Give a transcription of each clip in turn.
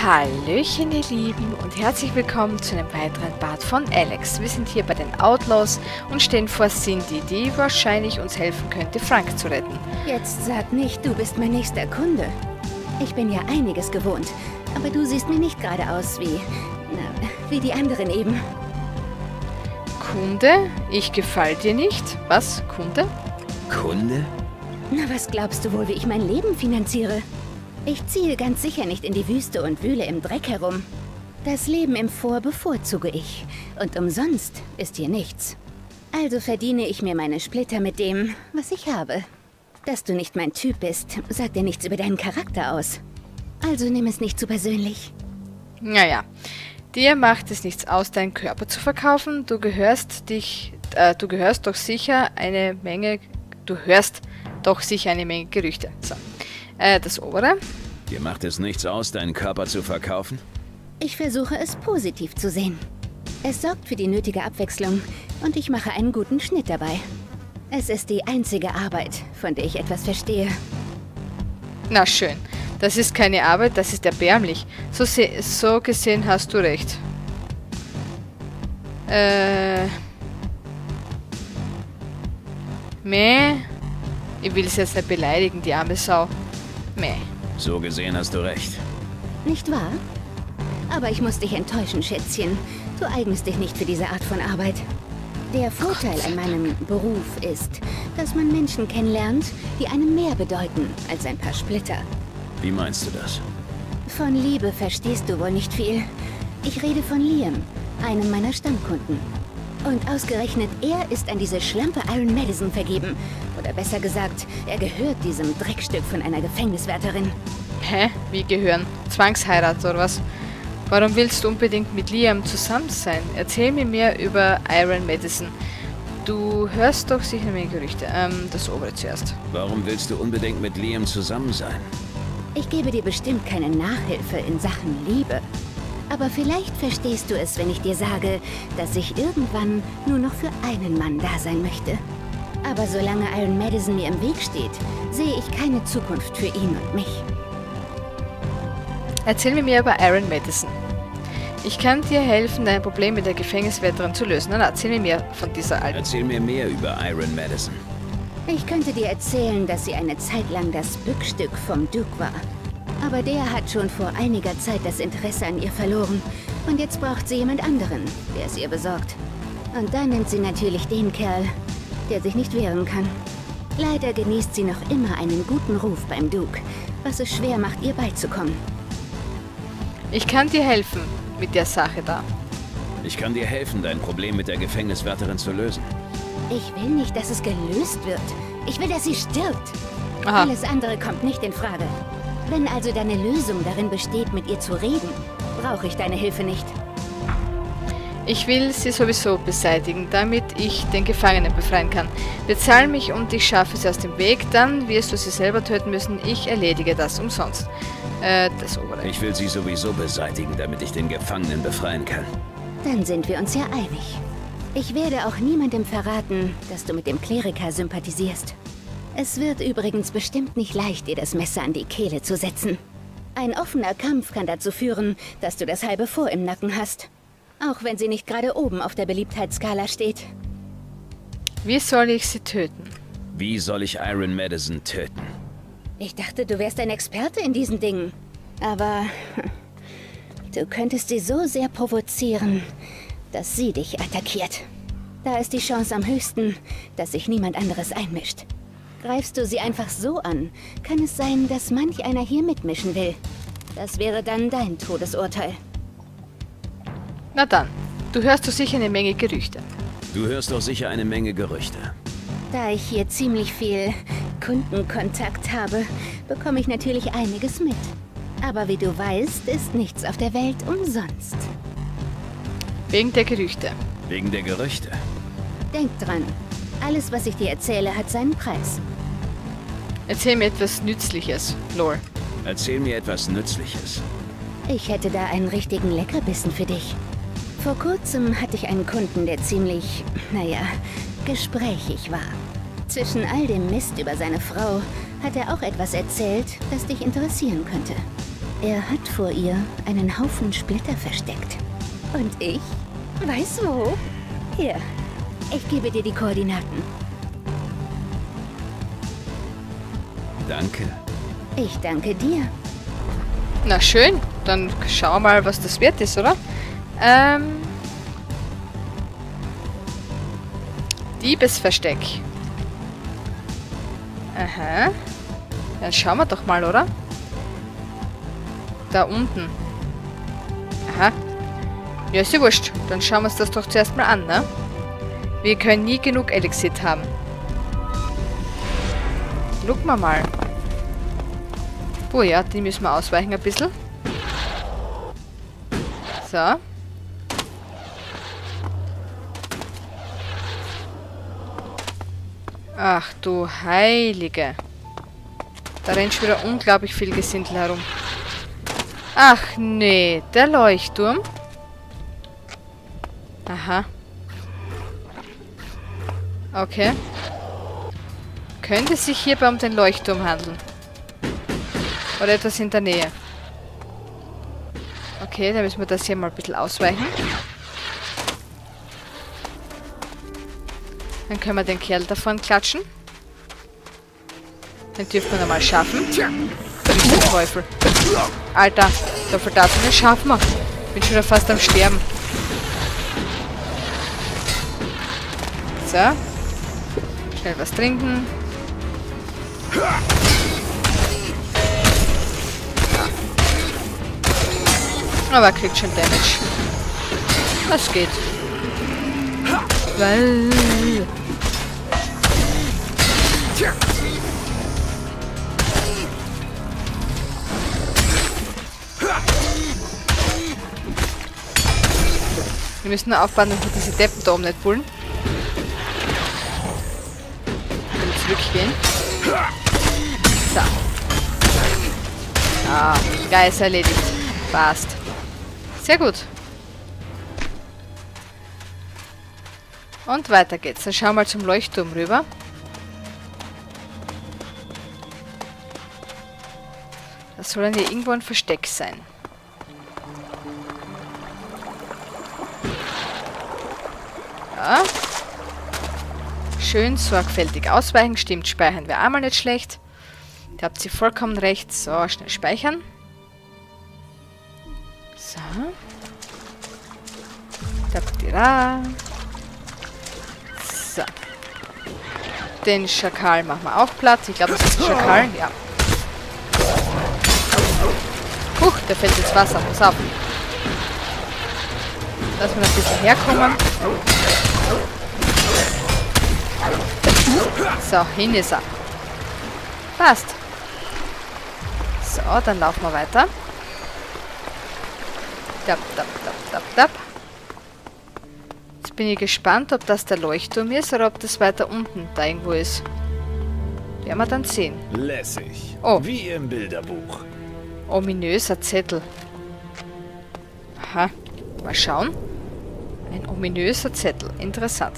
Hallöchen ihr Lieben und herzlich willkommen zu einem weiteren Part von Alex. Wir sind hier bei den Outlaws und stehen vor Cindy, die wahrscheinlich uns helfen könnte, Frank zu retten. Jetzt sag nicht, du bist mein nächster Kunde. Ich bin ja einiges gewohnt, aber du siehst mir nicht gerade aus wie die anderen eben. Kunde? Ich gefall dir nicht? Was? Kunde? Kunde? Na, was glaubst du wohl, wie ich mein Leben finanziere? Ich ziehe ganz sicher nicht in die Wüste und wühle im Dreck herum. Das Leben im Fort bevorzuge ich. Und umsonst ist hier nichts. Also verdiene ich mir meine Splitter mit dem, was ich habe. Dass du nicht mein Typ bist, sagt dir nichts über deinen Charakter aus. Also nimm es nicht zu persönlich. Naja, dir macht es nichts aus, deinen Körper zu verkaufen. Du hörst doch sicher eine Menge Gerüchte. So. Das obere. Dir macht es nichts aus, deinen Körper zu verkaufen? Ich versuche es positiv zu sehen. Es sorgt für die nötige Abwechslung und ich mache einen guten Schnitt dabei. Es ist die einzige Arbeit, von der ich etwas verstehe. Na schön. Das ist keine Arbeit, das ist erbärmlich. So gesehen hast du recht. Meh. Ich will es jetzt nicht beleidigen, die arme Sau. Meh. So gesehen hast du recht. Nicht wahr? Aber ich muss dich enttäuschen, Schätzchen. Du eignest dich nicht für diese Art von Arbeit. Der Vorteil an meinem Beruf ist, dass man Menschen kennenlernt, die einem mehr bedeuten als ein paar Splitter. Wie meinst du das? Von Liebe verstehst du wohl nicht viel. Ich rede von Liam, einem meiner Stammkunden. Und ausgerechnet er ist an diese Schlampe Iron Madison vergeben. Oder besser gesagt, er gehört diesem Dreckstück von einer Gefängniswärterin. Hä? Wie gehören? Zwangsheirat oder was? Warum willst du unbedingt mit Liam zusammen sein? Erzähl mir mehr über Iron Madison. Du hörst doch sicher mehr Gerüchte. Das obere zuerst. Warum willst du unbedingt mit Liam zusammen sein? Ich gebe dir bestimmt keine Nachhilfe in Sachen Liebe. Aber vielleicht verstehst du es, wenn ich dir sage, dass ich irgendwann nur noch für einen Mann da sein möchte. Aber solange Iron Madison mir im Weg steht, sehe ich keine Zukunft für ihn und mich. Erzähl mir mehr über Iron Madison. Ich kann dir helfen, dein Problem mit der Gefängniswärterin zu lösen. Na, erzähl mir mehr von dieser alten. Erzähl mir mehr über Iron Madison. Ich könnte dir erzählen, dass sie eine Zeit lang das Bückstück vom Duke war. Aber der hat schon vor einiger Zeit das Interesse an ihr verloren. Und jetzt braucht sie jemand anderen, der es ihr besorgt. Und dann nimmt sie natürlich den Kerl, der sich nicht wehren kann. Leider genießt sie noch immer einen guten Ruf beim Duke, was es schwer macht, ihr beizukommen. Ich kann dir helfen mit der Sache da. Ich kann dir helfen, dein Problem mit der Gefängniswärterin zu lösen. Ich will nicht, dass es gelöst wird. Ich will, dass sie stirbt. Aha. Alles andere kommt nicht in Frage. Wenn also deine Lösung darin besteht, mit ihr zu reden, brauche ich deine Hilfe nicht. Ich will sie sowieso beseitigen, damit ich den Gefangenen befreien kann. Bezahl mich und ich schaffe sie aus dem Weg, dann wirst du sie selber töten müssen. Ich erledige das umsonst. Das obere. Ich will sie sowieso beseitigen, damit ich den Gefangenen befreien kann. Dann sind wir uns ja einig. Ich werde auch niemandem verraten, dass du mit dem Kleriker sympathisierst. Es wird übrigens bestimmt nicht leicht, dir das Messer an die Kehle zu setzen. Ein offener Kampf kann dazu führen, dass du das halbe Fort im Nacken hast. Auch wenn sie nicht gerade oben auf der Beliebtheitsskala steht. Wie soll ich sie töten? Wie soll ich Iron Madison töten? Ich dachte, du wärst ein Experte in diesen Dingen. Aber du könntest sie so sehr provozieren, dass sie dich attackiert. Da ist die Chance am höchsten, dass sich niemand anderes einmischt. Greifst du sie einfach so an, kann es sein, dass manch einer hier mitmischen will. Das wäre dann dein Todesurteil. Na dann, du hörst doch sicher eine Menge Gerüchte. Du hörst doch sicher eine Menge Gerüchte. Da ich hier ziemlich viel Kundenkontakt habe, bekomme ich natürlich einiges mit. Aber wie du weißt, ist nichts auf der Welt umsonst. Wegen der Gerüchte. Wegen der Gerüchte. Denk dran, alles, was ich dir erzähle, hat seinen Preis. Erzähl mir etwas Nützliches, Lore. Erzähl mir etwas Nützliches. Ich hätte da einen richtigen Leckerbissen für dich. Vor kurzem hatte ich einen Kunden, der ziemlich, gesprächig war. Zwischen all dem Mist über seine Frau hat er auch etwas erzählt, das dich interessieren könnte. Er hat vor ihr einen Haufen Splitter versteckt. Und ich weiß wo. Hier, ich gebe dir die Koordinaten. Danke. Ich danke dir. Na schön, dann schau mal, was das wert ist, oder? Diebesversteck. Aha. Dann schauen wir doch mal, oder? Da unten. Aha. Ja, ist ja wurscht. Dann schauen wir uns das doch zuerst mal an, ne? Wir können nie genug Elixit haben. Gucken wir mal. Oh ja, die müssen wir ausweichen ein bisschen. So. Ach du Heilige. Da rennt schon wieder unglaublich viel Gesindel herum. Ach nee, der Leuchtturm. Aha. Okay. Könnte es sich hierbei um den Leuchtturm handeln? Oder etwas in der Nähe? Okay, dann müssen wir das hier mal ein bisschen ausweichen. Dann können wir den Kerl davon klatschen. Den dürfen wir nochmal schaffen. Teufel. Alter, so viel dazu, den schaffen wir. Bin schon wieder fast am Sterben. So. Schnell was trinken. Aber er kriegt schon Damage. Das geht. Wir müssen nur aufpassen, dass wir diese Deppen da oben nicht pullen. Zurückgehen. So. Ah, Geist erledigt. Passt. Sehr gut. Und weiter geht's. Dann schauen wir mal zum Leuchtturm rüber. Das soll dann hier irgendwo ein Versteck sein. Ja. Schön sorgfältig ausweichen. Stimmt, speichern wäre einmal nicht schlecht. Da habt ihr vollkommen recht. So, schnell speichern. So. So. Den Schakal machen wir auch platt. Ich glaube, das ist ein Schakal. Ja. Huch, der fällt ins Wasser. Pass auf. Lass mal ein bisschen herkommen. So, hin ist er. Passt. So, dann laufen wir weiter. Dab, dab, dab, dab, dab. Jetzt bin ich gespannt, ob das der Leuchtturm ist oder ob das weiter unten da irgendwo ist. Werden wir dann sehen. Lässig. Oh. Wie im Bilderbuch. Ominöser Zettel. Aha. Mal schauen. Ein ominöser Zettel. Interessant.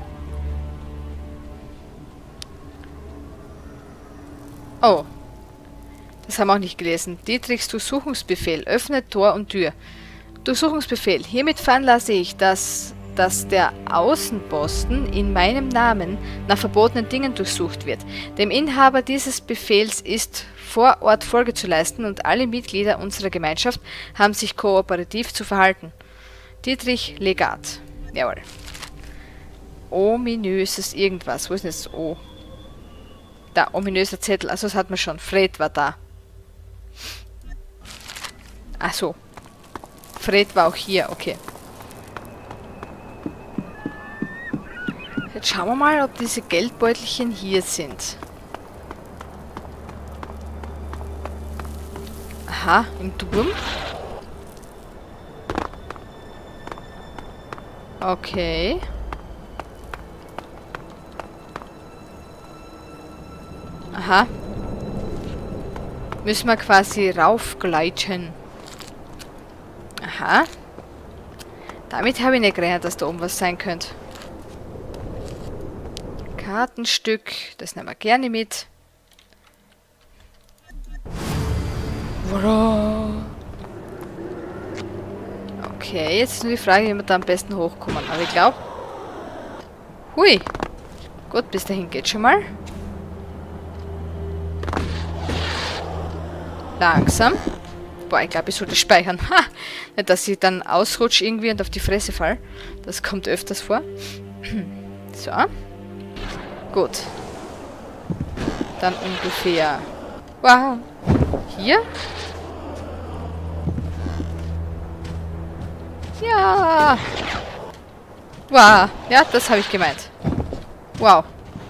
Oh. Das haben wir auch nicht gelesen. Dietrichs Durchsuchungsbefehl. Öffne Tor und Tür. Durchsuchungsbefehl. Hiermit veranlasse ich, dass der Außenposten in meinem Namen nach verbotenen Dingen durchsucht wird. Dem Inhaber dieses Befehls ist vor Ort Folge zu leisten und alle Mitglieder unserer Gemeinschaft haben sich kooperativ zu verhalten. Dietrich Legat. Jawohl. Ominöses irgendwas. Wo ist denn das O? Da, ominöser Zettel. Also das hat man schon. Fred war da. Ach so. Fred war auch hier. Okay. Jetzt schauen wir mal, ob diese Geldbeutelchen hier sind. Aha, im Turm. Okay. Aha. Müssen wir quasi raufgleiten. Aha. Damit habe ich nicht gerechnet, dass da oben was sein könnte. Kartenstück, das nehmen wir gerne mit. Okay, jetzt ist nur die Frage, wie wir da am besten hochkommen. Aber ich glaube... Hui! Gut, bis dahin geht schon mal. Langsam. Boah, ich glaube, ich sollte speichern. Ha! Nicht, dass ich dann ausrutsche irgendwie und auf die Fresse fall. Das kommt öfters vor. So. Gut. Dann ungefähr... Wow. Hier? Ja. Wow. Ja, das habe ich gemeint. Wow.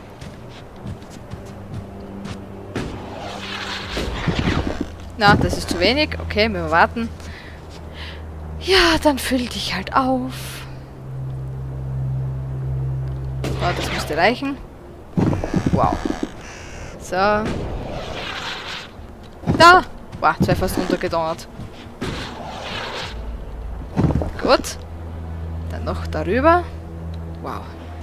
Na, das ist zu wenig. Okay, müssen wir warten. Ja, dann füll dich halt auf. Oh, das müsste reichen. Wow. So. Da! Wow, 2 fast runtergedonnert. Gut. Dann noch darüber. Wow.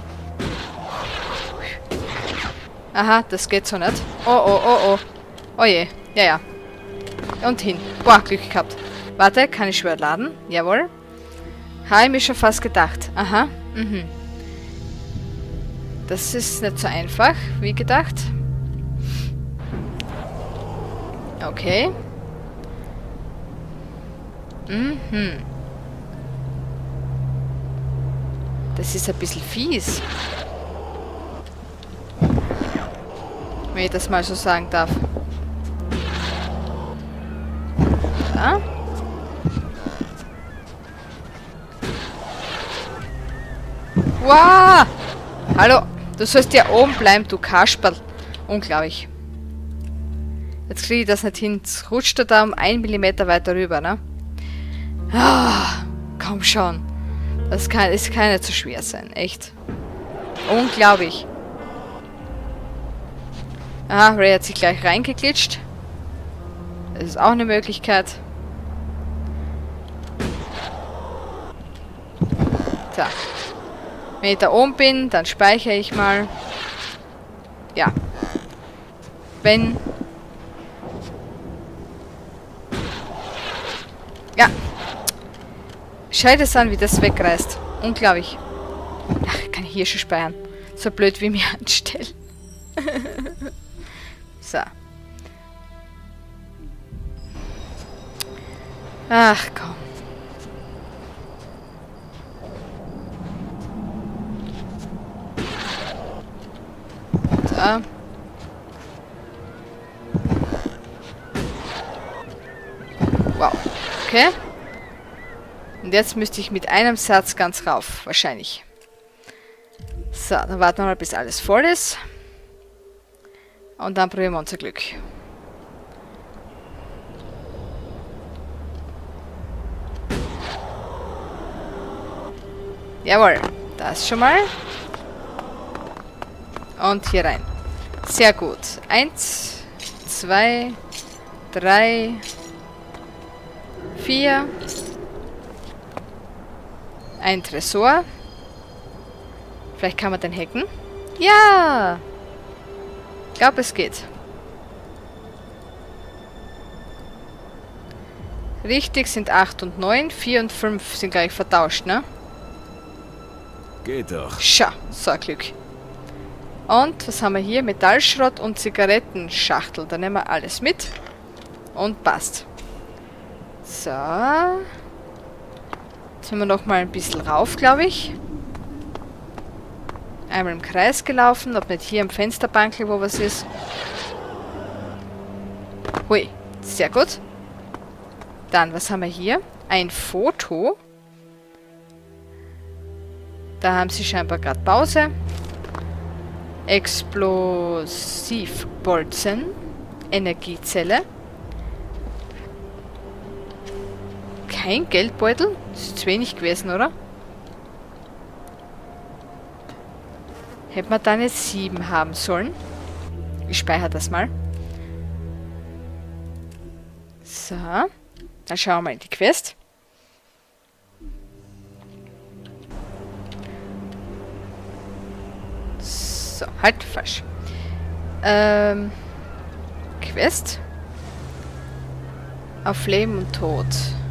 Aha, das geht so nicht. Oh, oh, oh, oh. Oh je. Ja, ja. Und hin. Boah, Glück gehabt. Warte, kann ich schwer laden? Jawohl. Habe ich mir schon fast gedacht. Aha. Mhm. Das ist nicht so einfach, wie gedacht. Okay. Mhm. Das ist ein bisschen fies. Wenn ich das mal so sagen darf. Da. Wow! Hallo! Du sollst ja oben bleiben, du Kasperl. Unglaublich. Jetzt kriege ich das nicht hin. Jetzt rutscht er da um 1 Millimeter weiter rüber, ne? Ah, komm schon. Das kann nicht so schwer sein, echt. Unglaublich. Aha, Ray hat sich gleich reingeglitscht. Das ist auch eine Möglichkeit. So. Wenn ich da oben bin, dann speichere ich mal. Ja. Wenn... Ja. Schau das an, wie das wegreißt. Unglaublich. Ach, kann ich hier schon speichern. So blöd wie mir anstellen. So. Ach, komm. So. Wow. Okay. Und jetzt müsste ich mit einem Satz ganz rauf. Wahrscheinlich. So, dann warten wir mal, bis alles voll ist. Und dann probieren wir unser Glück. Jawohl. Das schon mal. Und hier rein. Sehr gut. 1, 2, 3, 4. Ein Tresor. Vielleicht kann man den hacken. Ja! Ich glaube, es geht. Richtig sind 8 und 9. 4 und 5 sind gleich vertauscht, ne? Geht doch. Scha, so ein Glück. Und was haben wir hier? Metallschrott und Zigarettenschachtel. Da nehmen wir alles mit. Und passt. So. Jetzt sind wir noch mal ein bisschen rauf, glaube ich. Einmal im Kreis gelaufen, ob nicht hier am Fensterbankel, wo was ist. Hui, sehr gut. Dann, was haben wir hier? Ein Foto. Da haben sie scheinbar gerade Pause. Explosivbolzen. Energiezelle. Kein Geldbeutel? Das ist zu wenig gewesen, oder? Hätte man dann jetzt 7 haben sollen. Ich speichere das mal. So. Dann schauen wir mal in die Quest. So, halt, falsch. Quest. Auf Leben und Tod.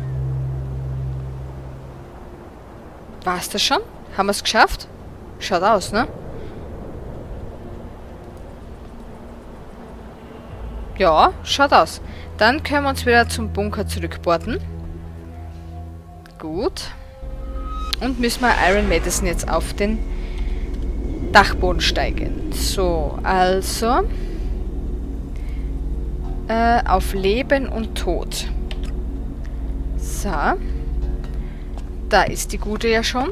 War es das schon? Haben wir es geschafft? Schaut aus, ne? Ja, schaut aus. Dann können wir uns wieder zum Bunker zurückporten. Gut. Und müssen wir Iron Madison jetzt auf den Dachboden steigen. So, also auf Leben und Tod. So. Da ist die Gute ja schon.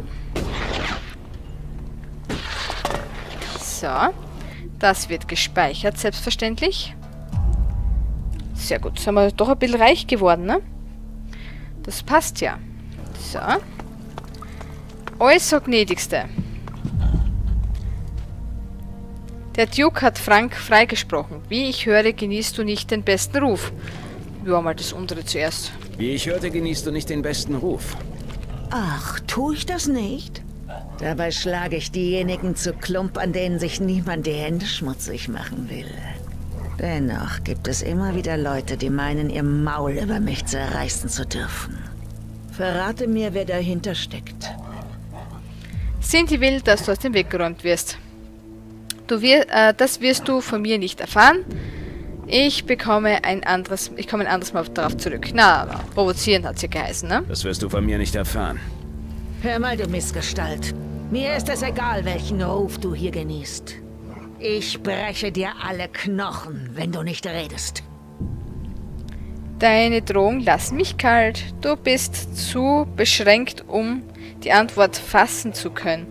So. Das wird gespeichert, selbstverständlich. Sehr gut. Sind wir doch ein bisschen reich geworden, ne? Das passt ja. So. Also, gnädigste. Der Duke hat Frank freigesprochen. Wie ich höre, genießt du nicht den besten Ruf. Ja, mal das untere zuerst. Wie ich hörte, genießt du nicht den besten Ruf. Ach, tue ich das nicht? Dabei schlage ich diejenigen zu Klump, an denen sich niemand die Hände schmutzig machen will. Dennoch gibt es immer wieder Leute, die meinen, ihr Maul über mich zerreißen zu dürfen. Verrate mir, wer dahinter steckt. Sinti will, dass du aus dem Weg geräumt wirst. Das wirst du von mir nicht erfahren. Ich komme ein anderes Mal darauf zurück. Na, provozieren hat sie geheißen, ne? Das wirst du von mir nicht erfahren. Hör mal, du Missgestalt. Mir ist es egal, welchen Ruf du hier genießt. Ich breche dir alle Knochen, wenn du nicht redest. Deine Drohungen lassen mich kalt. Du bist zu beschränkt, um die Antwort fassen zu können.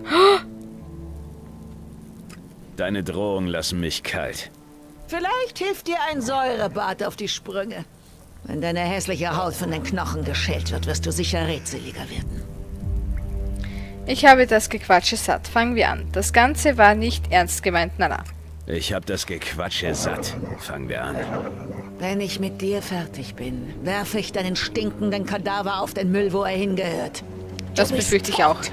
Deine Drohungen lassen mich kalt. Vielleicht hilft dir ein Säurebad auf die Sprünge. Wenn deine hässliche Haut von den Knochen geschält wird, wirst du sicher redseliger werden. Ich habe das Gequatsche satt. Fangen wir an. Das Ganze war nicht ernst gemeint, Nana. Ich hab das Gequatsche satt. Fangen wir an. Wenn ich mit dir fertig bin, werfe ich deinen stinkenden Kadaver auf den Müll, wo er hingehört. Das befürchte ich auch.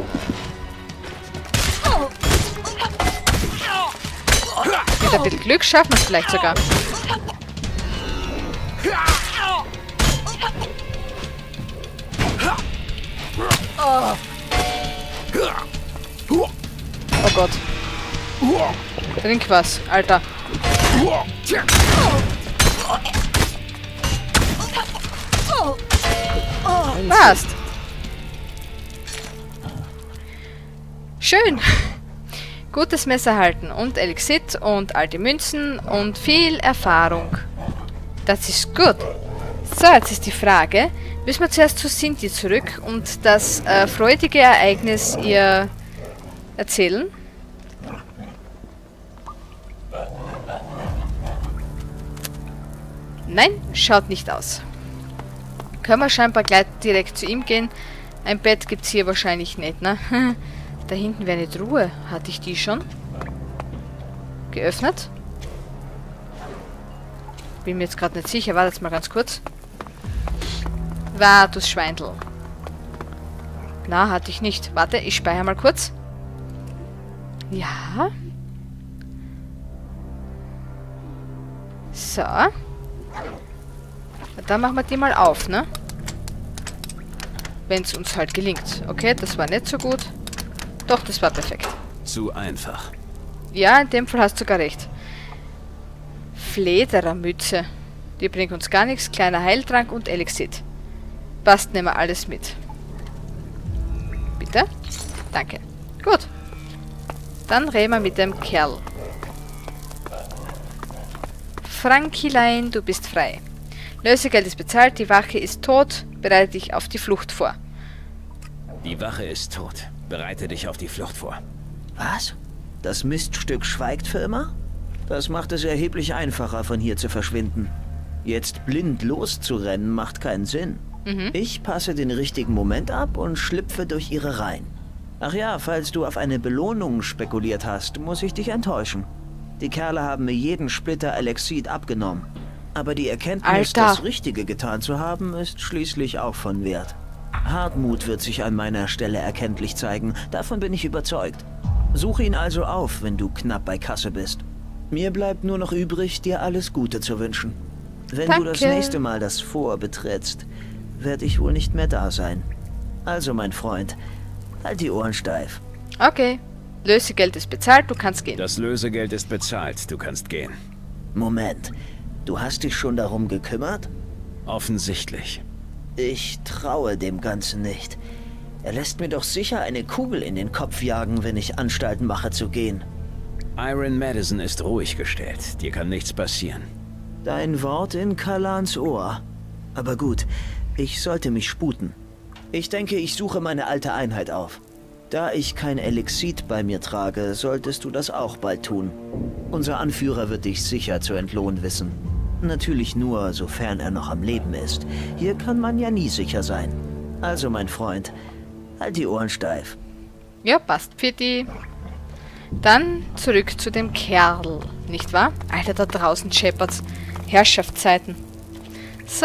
Mit ein bisschen Glück schaffen wir es vielleicht sogar. Oh Gott. Trink was, Alter. Passt. Schön. Gutes Messer halten und Elixit und alte Münzen und viel Erfahrung. Das ist gut. So, jetzt ist die Frage, müssen wir zuerst zu Sinti zurück und das freudige Ereignis ihr erzählen? Nein, schaut nicht aus. Können wir scheinbar gleich direkt zu ihm gehen. Ein Bett gibt es hier wahrscheinlich nicht, ne? Da hinten wäre eine Truhe. Hatte ich die schon? Geöffnet? Bin mir jetzt gerade nicht sicher. Warte jetzt mal ganz kurz. War das Schweindel. Na, hatte ich nicht. Warte, ich speichere mal kurz. Ja. So. Dann machen wir die mal auf, ne? Wenn es uns halt gelingt. Okay, das war nicht so gut. Doch, das war perfekt. Zu einfach. Ja, in dem Fall hast du sogar recht. Flederermütze. Die bringt uns gar nichts. Kleiner Heiltrank und Elixit. Passt, nehmen wir alles mit. Bitte? Danke. Gut. Dann reden wir mit dem Kerl. Frankilein, du bist frei. Lösegeld ist bezahlt, die Wache ist tot. Bereite dich auf die Flucht vor. Die Wache ist tot. Bereite dich auf die Flucht vor. Was? Das Miststück schweigt für immer? Das macht es erheblich einfacher, von hier zu verschwinden. Jetzt blind loszurennen, macht keinen Sinn. Ich passe den richtigen Moment ab und schlüpfe durch ihre Reihen. Ach ja, falls du auf eine Belohnung spekuliert hast, muss ich dich enttäuschen. Die Kerle haben mir jeden Splitter Elixit abgenommen. Aber die Erkenntnis, Alter, das Richtige getan zu haben, ist schließlich auch von Wert. Hartmut wird sich an meiner Stelle erkenntlich zeigen, davon bin ich überzeugt. Suche ihn also auf, wenn du knapp bei Kasse bist. Mir bleibt nur noch übrig, dir alles Gute zu wünschen. Wenn du das nächste Mal das Fort betrittst, werde ich wohl nicht mehr da sein. Also, mein Freund, halt die Ohren steif. Okay. Lösegeld ist bezahlt, du kannst gehen. Das Lösegeld ist bezahlt, du kannst gehen. Moment, du hast dich schon darum gekümmert? Offensichtlich. Ich traue dem Ganzen nicht. Er lässt mir doch sicher eine Kugel in den Kopf jagen, wenn ich Anstalten mache zu gehen. Iron Madison ist ruhig gestellt. Dir kann nichts passieren. Dein Wort in Kalans Ohr. Aber gut, ich sollte mich sputen. Ich denke, ich suche meine alte Einheit auf. Da ich kein Elixit bei mir trage, solltest du das auch bald tun. Unser Anführer wird dich sicher zu entlohnen wissen. Natürlich nur, sofern er noch am Leben ist. Hier kann man ja nie sicher sein. Also, mein Freund, halt die Ohren steif. Ja, passt. Für die. Dann zurück zu dem Kerl, nicht wahr? Alter, da draußen scheppert's. Herrschaftszeiten. So.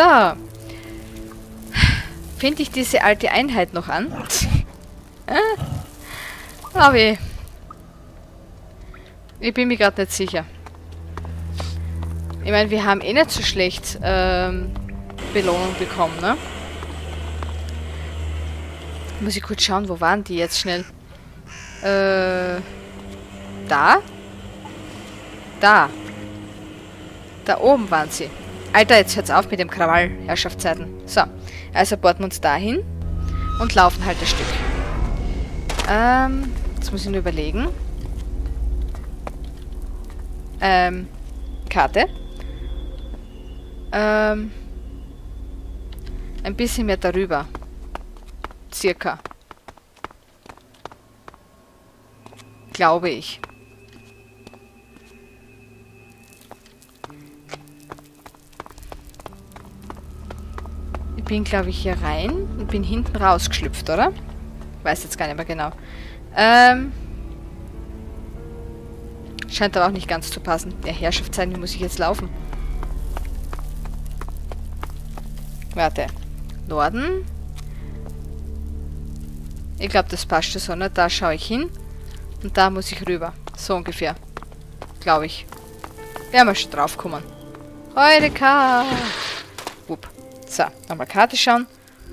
Finde ich diese alte Einheit noch an? Aber ich bin mir gerade nicht sicher. Ich meine, wir haben eh nicht so schlecht Belohnung bekommen, ne? Muss ich kurz schauen, wo waren die jetzt schnell? Da? Da. Da oben waren sie. Alter, jetzt hört's auf mit dem Krawall, Herrschaftszeiten. So, also bohren wir uns dahin und laufen halt ein Stück. Jetzt muss ich nur überlegen. Karte. Ein bisschen mehr darüber. Circa. Glaube ich. Ich bin, glaube ich, hier rein und bin hinten rausgeschlüpft, oder? Weiß jetzt gar nicht mehr genau. Scheint aber auch nicht ganz zu passen. Der Herrschaftszeiten, wie muss ich jetzt laufen? Warte. Norden. Ich glaube, das passt schon so, ne? Da schaue ich hin. Und da muss ich rüber. So ungefähr. Glaube ich. Werden wir schon drauf kommen. Heureka! Wupp. So, nochmal Karte schauen.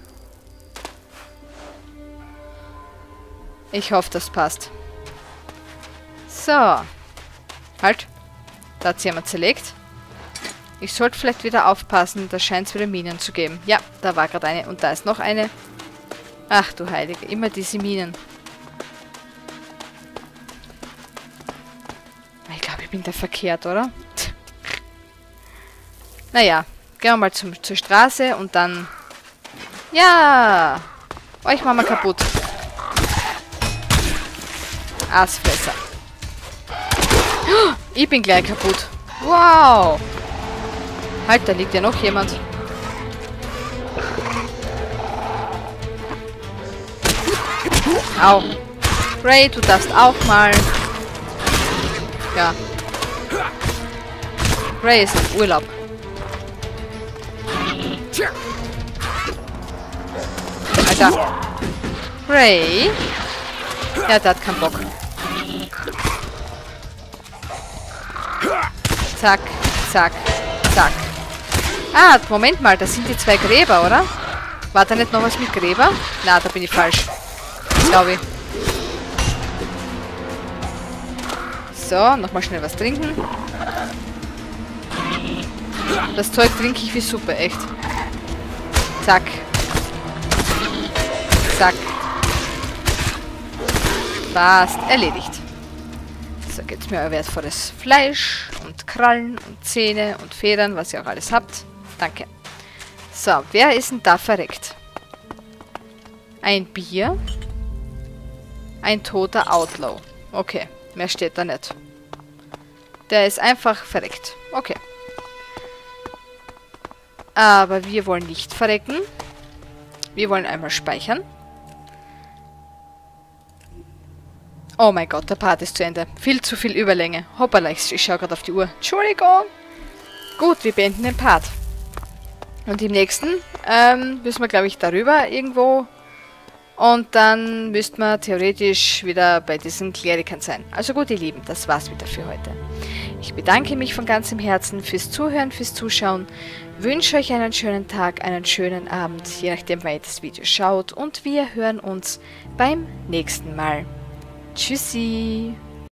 Ich hoffe, das passt. So. Halt. Da hat sie jemand zerlegt. Ich sollte vielleicht wieder aufpassen. Da scheint es wieder Minen zu geben. Ja, da war gerade eine. Und da ist noch eine. Ach du Heilige. Immer diese Minen. Ich glaube, ich bin da verkehrt, oder? Naja. Gehen wir mal zur Straße und dann... Ja! Euch machen wir kaputt. Aasfresser. Ich bin gleich kaputt. Wow! Halt, da liegt ja noch jemand. Au. Ray, du darfst auch mal. Ja. Ray ist im Urlaub. Alter. Ray. Ja, der hat keinen Bock. Zack, zack, zack. Ah, Moment mal, das sind die zwei Gräber, oder? War da nicht noch was mit Gräber? Na, da bin ich falsch. Glaube ich. So, nochmal schnell was trinken. Das Zeug trinke ich wie Suppe, echt. Zack. Zack. Fast erledigt. So, geht's mir euer wertvolles Fleisch und Krallen und Zähne und Federn, was ihr auch alles habt. Danke. So, wer ist denn da verreckt? Ein Bier. Ein toter Outlaw. Okay, mehr steht da nicht. Der ist einfach verreckt. Okay. Aber wir wollen nicht verrecken. Wir wollen einmal speichern. Oh mein Gott, der Part ist zu Ende. Viel zu viel Überlänge. Hoppala, ich schaue gerade auf die Uhr. Entschuldigung. Gut, wir beenden den Part. Und im nächsten müssen wir, glaube ich, darüber irgendwo. Und dann müssten wir theoretisch wieder bei diesen Klerikern sein. Also gut, ihr Lieben, das war's wieder für heute. Ich bedanke mich von ganzem Herzen fürs Zuhören, fürs Zuschauen, wünsche euch einen schönen Tag, einen schönen Abend, je nachdem, wann ihr das Video schaut, und wir hören uns beim nächsten Mal. Tschüssi!